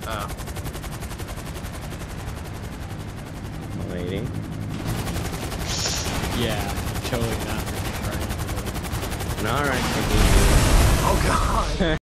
Oh. Lady. Yeah, totally not. Alright. Oh god.